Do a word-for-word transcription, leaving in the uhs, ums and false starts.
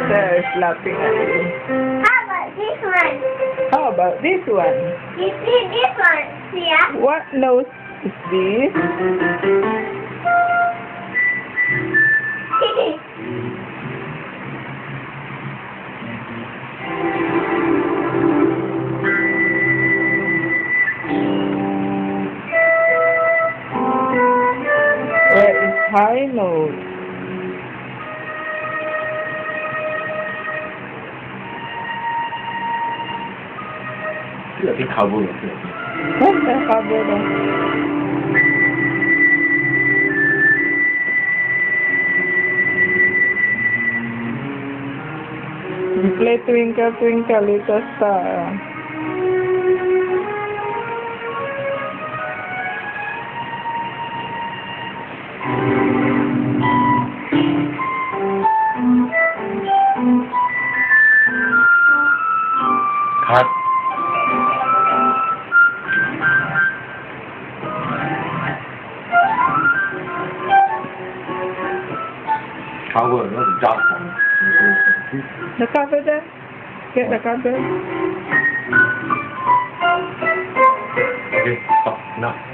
sister is laughing at you. How about this one? How about this one? You see this one? See ya? What nose is this? Where is high nose? Look at cover. What's the cover there? You play Twinkle Twinkle Little Star. Cut. Cover, not the job. The cover there? Get the cover. Okay, stop now.